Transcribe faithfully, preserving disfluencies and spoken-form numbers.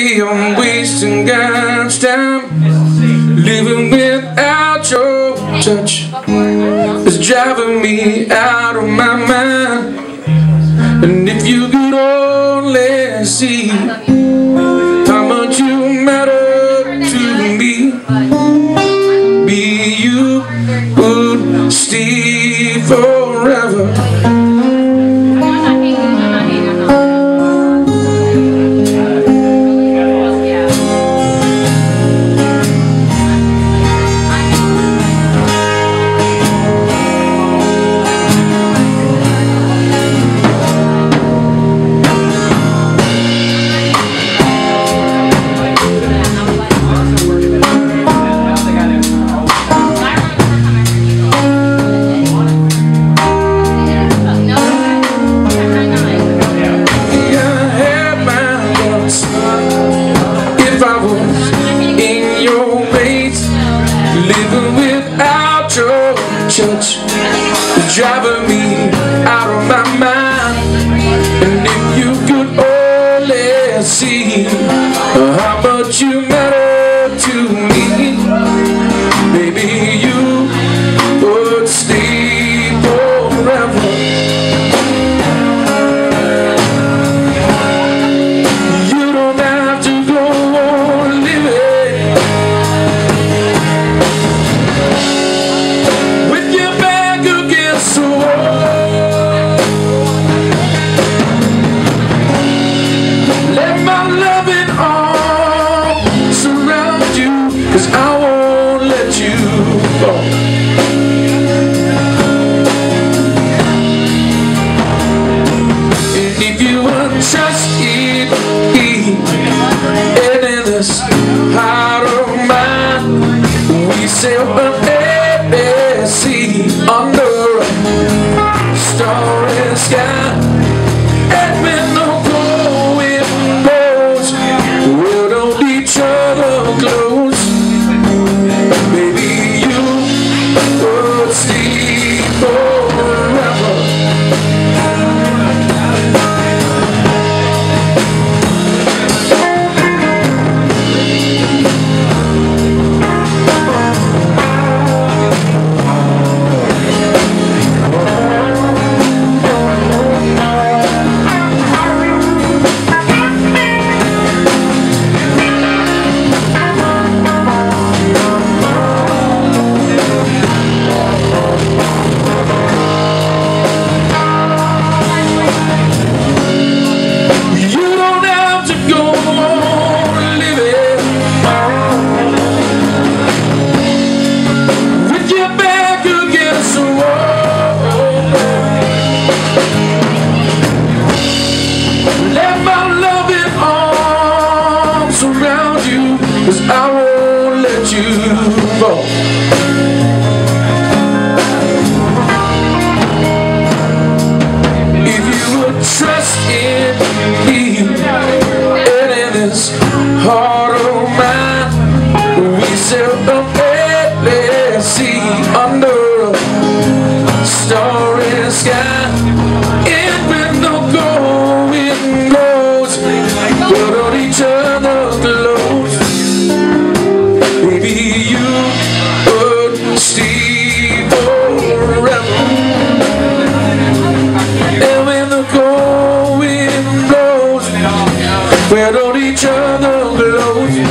Baby, I'm wasting God's time, living without your touch. It's driving me out of my mind. And if you could only see how much you matter to me, be you would stay forever. Living without your touch is driving me out of my mind. And if you could only see how much you matter to me, maybe you would stay forever. You don't have to go on living with your back against the wall. Let my loving arms surround you, 'cause I won't let you fall. And if you would trust in me, and in this heart of mine, we sail a sea under a starry sky. And when the cold wind blows, we'll hold each other close. Maybe you would stay forever. Let my loving arms surround you, 'cause I won't let you fall. If you would trust in me, and in this heart of mine, we sail a endless sea under a starry sky. And when the going blows, we'll hold each other close. Maybe you would stay forever. And when the cold wind blows, we'll hold each other close.